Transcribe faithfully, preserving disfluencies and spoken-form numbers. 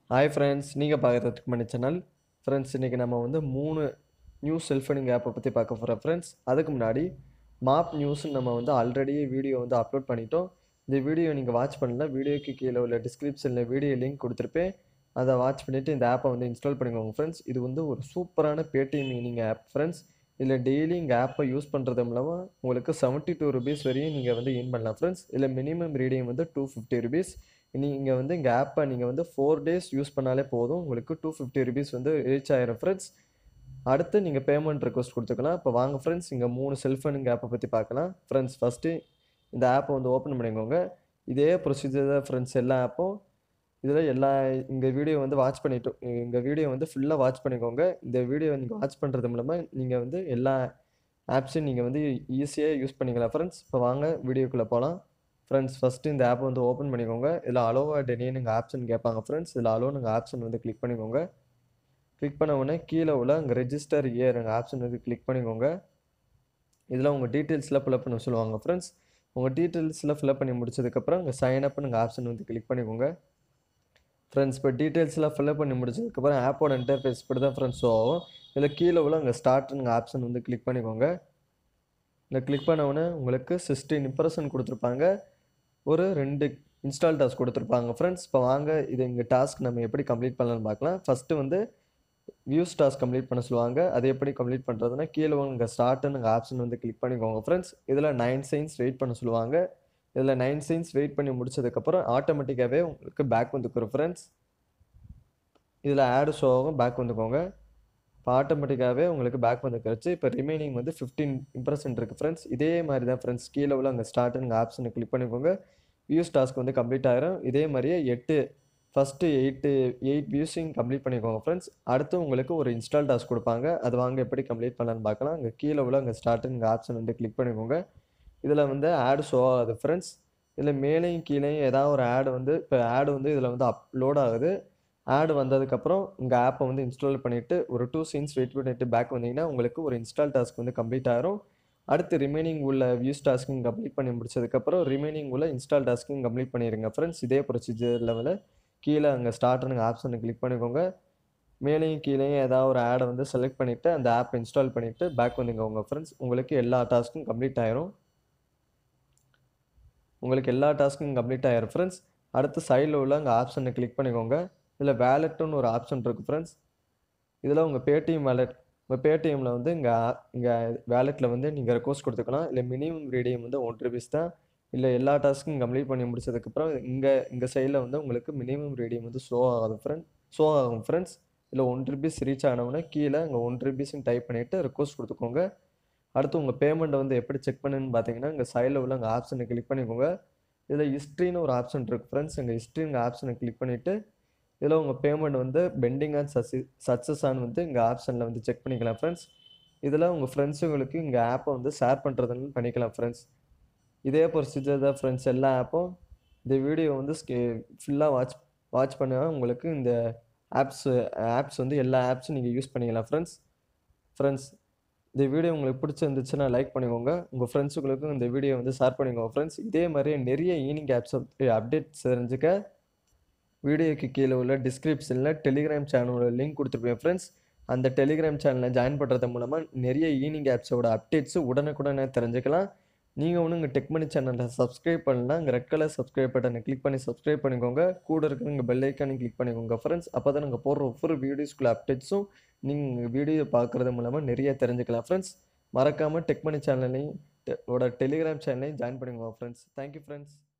Hi friends, நீங்கள் பார்க்குறதுக்கு மணி channel. Friends, இன்றைக்கி நம்ம வந்து மூணு நியூ செல்ஃப் ஏர்னிங் ஆப்பை பற்றி பார்க்க போகிறோம் ஃப்ரெண்ட்ஸ். அதுக்கு முன்னாடி மாப் நியூஸ்ன்னு நம்ம வந்து ஆல்ரெடி வீடியோ வந்து அப்லோட் பண்ணிட்டோம். இந்த வீடியோ நீங்கள் வாட்ச் பண்ணல, வீடியோக்கு கீழே உள்ள டிஸ்கிரிப்ஷனில் வீடியோ லிங்க் கொடுத்துருப்பேன். அதை வாட்ச் பண்ணிவிட்டு இந்த ஆப்பை வந்து இன்ஸ்டால் பண்ணிக்கோங்க ஃப்ரெண்ட்ஸ். இது வந்து ஒரு சூப்பரான பேடிஎம் மீனிங் ஆப் ஃப்ரெண்ட்ஸ். இதில் டெய்லி இங்கே ஆப்பை யூஸ் பண்ணுறது மூலமாக உங்களுக்கு செவன்ட்டி டூ ருபீஸ் வரையும் நீங்கள் வந்து ஏர்ன் பண்ணலாம் ஃப்ரெண்ட்ஸ். இதில் மினிமம் ரீடிங் வந்து டூ ஃபிஃப்டி ருபீஸ். நீங்கள் வந்து இங்கே ஆப்பை நீங்கள் வந்து ஃபோர் டேஸ் யூஸ் பண்ணாலே போதும், உங்களுக்கு டூ ஃபிஃப்டி ருபீஸ் வந்து ரீச் ஆயிரும் ஃப்ரெண்ட்ஸ். அடுத்து நீங்கள் பேமெண்ட் ரெக்வஸ்ட் கொடுத்துக்கலாம். இப்போ வாங்க ஃப்ரெண்ட்ஸ், இங்கே மூணு செல்ஃப் ஏர்னிங் ஆப்பை பற்றி பார்க்கலாம் ஃப்ரெண்ட்ஸ். ஃபஸ்ட்டு இந்த ஆப்பை வந்து ஓப்பன் பண்ணிக்கோங்க. இதே ப்ரொசீஜர் தான் ஃப்ரெண்ட்ஸ் எல்லா ஆப்பும். இதில் எல்லா இந்த வீடியோ வந்து வாட்ச் பண்ணிட்டு இந்த வீடியோ வந்து ஃபுல்லாக வாட்ச் பண்ணிக்கோங்க. இந்த வீடியோ நீங்கள் வாட்ச் பண்ணுறது மூலமாக நீங்கள் வந்து எல்லா ஆப்ஸையும் நீங்கள் வந்து ஈஸியாக யூஸ் பண்ணிக்கலாம் ஃப்ரெண்ட்ஸ். இப்போ வாங்க வீடியோக்குள்ளே போகலாம் ஃப்ரெண்ட்ஸ். ஃபஸ்ட்டு இந்த ஆப் வந்து ஓப்பன் பண்ணிக்கோங்க. இதில் அலோவா டெனின்னு நீங்கள் ஆப்ஷன் கேட்பாங்க ஃப்ரெண்ட்ஸ். இதில் அலோ நீங்கள் ஆப்ஷன் வந்து கிளிக் பண்ணிக்கோங்க. கிளிக் பண்ண உடனே கீழே உள்ள அங்கே ரெஜிஸ்டர் இயர் எங்கள் ஆப்ஷன் வந்து கிளிக் பண்ணிக்கோங்க. இதில் உங்கள் டீட்டெயில்ஸ்லாம் ஃபில்அப் பண்ண சொல்லுவாங்க ஃப்ரெண்ட்ஸ். உங்கள் டீட்டெயில்ஸ்லாம் ஃபில்அப் பண்ணி முடிச்சதுக்கப்புறம் இங்கே சைன் அப் நீங்கள் ஆப்ஷன் வந்து கிளிக் பண்ணிக்கோங்க ஃப்ரெண்ட்ஸ். இப்போ டீட்டெயில்ஸ்லாம் ஃபில்அப் பண்ணி முடிச்சதுக்கப்புறம் ஆப்போட இன்டர்ஃபேஸ் இப்படி தான் ஃப்ரெண்ட்ஸ் ஷோ ஆகும். இதில் கீழே உள்ள அங்கே ஸ்டார்ட்னுங்க ஆப்ஷன் வந்து கிளிக் பண்ணிக்கோங்க. இதில் கிளிக் பண்ண உடனே உங்களுக்கு சிக்ஸ்டீன் இம்ப்ரெஷன் கொடுத்துருப்பாங்க. ஒரு ரெண்டு இன்ஸ்டால் டாஸ்க் கொடுத்துருப்பாங்க ஃப்ரெண்ட்ஸ். இப்போ வாங்க இது இங்கே டாஸ்க் நம்ம எப்படி கம்ப்ளீட் பண்ணலான்னு பார்க்கலாம். ஃபஸ்ட்டு வந்து வியூஸ் டாஸ்க் கம்ப்ளீட் பண்ண சொல்லுவாங்க. அது எப்படி கம்ப்ளீட் பண்ணுறதுனா கீழே உங்கள் ஸ்டார்ட்டுன்னு ஆப்ஷன் வந்து கிளிக் பண்ணிக்கோங்க ஃப்ரெண்ட்ஸ். இதில் நைன் சைன்ஸ் வெயிட் பண்ண சொல்லுவாங்க. இதில் நைன் சைன்ஸ் வெயிட் பண்ணி முடிச்சதுக்கப்புறம் ஆட்டோமேட்டிக்காகவே உங்களுக்கு பேக் வந்துக்கிறோம் ஃப்ரெண்ட்ஸ். இதில் ஆடு ஷோ ஆகும், பேக் வந்துக்கோங்க. இப்போ ஆட்டோமேட்டிக்காகவே உங்களுக்கு பேக் வந்து கிடச்சி இப்போ ரிமைனிங் வந்து ஃபிஃப்டீன் இம்ப்ரெஷன் இருக்குது ஃப்ரெண்ட்ஸ். இதே மாதிரி தான் ஃப்ரெண்ட்ஸ். கீழே உள்ள அங்கே ஸ்டார்ட்டுங்க ஆப்ஷனை கிளிக் பண்ணிக்கோங்க. வியூஸ் டாஸ்க் வந்து கம்ப்ளீட் ஆகிரும். இதே மாதிரியே எட்டு ஃபஸ்ட்டு எயிட்டு எயிட் வியூஸையும் கம்ப்ளீட் பண்ணிக்கோங்க ஃப்ரெண்ட்ஸ். அடுத்து உங்களுக்கு ஒரு இன்ஸ்டால் டாஸ்க் கொடுப்பாங்க. அது வாங்க எப்படி கம்ப்ளீட் பண்ணலான்னு பார்க்கலாம். அங்கே கீழே உள்ள அங்கே ஸ்டார்ட்டுங்க ஆப்ஷன் வந்து கிளிக் பண்ணிக்கோங்க. இதில் வந்து ஆடு ஷோ ஆகுது ஃப்ரெண்ட்ஸ். இதில் மேலேயும் கீழேயும் ஏதாவது ஒரு ஆடு வந்து இப்போ ஆடு வந்து இதில் வந்து அப்லோட் ஆகுது. ஆடு வந்ததுக்கப்புறம் உங்கள் ஆப்பை வந்து இன்ஸ்டால் பண்ணிவிட்டு ஒரு டூ சீன்ஸ் வெயிட் பண்ணிவிட்டு பேக் வந்தீங்கன்னா உங்களுக்கு ஒரு இன்ஸ்டால் டாஸ்க் வந்து கம்ப்ளீட் ஆகிரும். அடுத்து ரிமைனிங் உள்ள வியூஸ் டாஸ்க்கும் கம்ப்ளீட் பண்ணி முடிச்சதுக்கப்புறம் ரிமைனிங் உள்ள இன்ஸ்டால் டாஸ்க்கும் கம்ப்ளீட் பண்ணிடுங்க ஃப்ரெண்ட்ஸ். இதே ப்ரொசீஜர் லெவலில் கீழே அங்கே ஸ்டார்ட்னுங்க ஆப்ஷனை கிளிக் பண்ணிக்கோங்க. மேலேயும் கீழேயும் ஏதாவது ஒரு ஆடை வந்து செலக்ட் பண்ணிவிட்டு அந்த ஆப் இன்ஸ்டால் பண்ணிவிட்டு பேக் வந்துங்க உங்கள் ஃப்ரெண்ட்ஸ். உங்களுக்கு எல்லா டாஸ்க்கும் கம்ப்ளீட் ஆயிரும். உங்களுக்கு எல்லா டாஸ்க்கும் கம்ப்ளீட் ஆயிரும் ஃப்ரெண்ட்ஸ். அடுத்து சைடில் உள்ள அங்கே ஆப்ஷனை கிளிக் பண்ணிக்கோங்க. இதில் வேலெட்டுன்னு ஒரு ஆப்ஷன் இருக்குது ஃப்ரெண்ட்ஸ். இதில் உங்கள் பேடிஎம் வேலெட் உங்கள் பேடிஎம்மில் வந்து இங்கே இங்கே வேலெட்டில் வந்து நீங்கள் ரெக்வஸ்ட் கொடுத்துக்கலாம். இல்லை மினிமம் ரீடியம் வந்து ஒன் ருபீஸ் தான். இல்லை எல்லா டாஸ்க்கும் கம்ப்ளீட் பண்ணி முடிச்சதுக்கப்புறம் இங்கே இங்கே சைடில் வந்து உங்களுக்கு மினிமம் ரீடியம் வந்து ஷோ ஆகுது ஃப்ரெண்ட் ஷோ ஆகும் ஃப்ரெண்ட்ஸ். இல்லை ஒன் ருபீஸ் ரீச் ஆனவுடனே கீழே இங்கே ஒன் ருபீஸ்ன்னு டைப் பண்ணிவிட்டு ரெக்வஸ்ட் கொடுத்துக்கோங்க. அடுத்து உங்கள் பேமெண்ட்டை வந்து எப்படி செக் பண்ணுன்னு பார்த்தீங்கன்னா இங்கே சைடில் உள்ள அங்கே ஆப்ஷனை கிளிக் பண்ணிக்கோங்க. இதில் ஹிஸ்ட்ரின்னு ஒரு ஆப்ஷன் இருக்குது ஃப்ரெண்ட்ஸ். இங்கே ஹிஸ்ட்ரிங்க ஆப்ஷனை கிளிக் பண்ணிவிட்டு இதில் உங்கள் பேமெண்ட் வந்து பெண்டிங் அண்ட் சக்ஸி சக்ஸஸானு வந்து இங்கே ஆப்ஷனில் வந்து செக் பண்ணிக்கலாம் ஃப்ரெண்ட்ஸ். இதில் உங்கள் ஃப்ரெண்ட்ஸுங்களுக்கு இங்கே ஆப்பை வந்து ஷேர் பண்ணுறதுன்னு பண்ணிக்கலாம் ஃப்ரெண்ட்ஸ். இதே ப்ரொசீஜர் தான் ஃப்ரெண்ட்ஸ் எல்லா ஆப்பும். இந்த வீடியோ வந்து ஸ்கே ஃபுல்லாக வாட்ச் வாட்ச் பண்ணால் உங்களுக்கு இந்த ஆப்ஸ் ஆப்ஸ் வந்து எல்லா ஆப்ஸும் நீங்கள் யூஸ் பண்ணிக்கலாம் ஃப்ரெண்ட்ஸ். ஃப்ரெண்ட்ஸ், இந்த வீடியோ உங்களுக்கு பிடிச்சிருந்துச்சுன்னா லைக் பண்ணிக்கோங்க. உங்கள் ஃப்ரெண்ட்ஸுங்களுக்கும் இந்த வீடியோ வந்து ஷேர் பண்ணிக்கோங்க ஃப்ரெண்ட்ஸ். இதே மாதிரி நிறைய ஈனிங் ஆப்ஸ் அப்டேட்ஸ் தெரிஞ்சுக்க வீடியோக்கு கீழே உள்ள டிஸ்கிரிப்ஷனில் டெலிகிராம் சேனலோட லிங்க் கொடுத்துருப்பேன் ஃப்ரெண்ட்ஸ். அந்த டெலிகிராம் சேனலில் ஜாயின் பண்ணுறது மூலமாக நிறைய ஈனிங் ஆப்ஸோட அப்டேட்ஸு உடனுக்குடனே தெரிஞ்சுக்கலாம். நீங்கள் ஒன்று இங்கே டெக் மணி சேனலை சப்ஸ்கிரைப் பண்ணலாம். இங்கே ரெட் கலர் சப்ஸ்கிரைப் பட்டனை கிளிக் பண்ணி சப்ஸ்கிரைப் பண்ணிக்கோங்க. கூட இருக்கிற இங்கே பெல் ஐக்கானையும் கிளிக் பண்ணிக்கோங்க ஃப்ரெண்ட்ஸ். அப்போ தான் நாங்கள் போடுற ஒவ்வொரு வீடியோஸ்குள்ள அப்டேட்ஸும் நீங்கள் வீடியோ பார்க்குறது மூலமாக நிறைய தெரிஞ்சுக்கலாம் ஃப்ரெண்ட்ஸ். மறக்காமல் டெக் மணி சேனலையும் ஓட டெலிகிராம் சேனலையும் ஜாயின் பண்ணிக்கோங்க ஃப்ரெண்ட்ஸ். Thank you friends.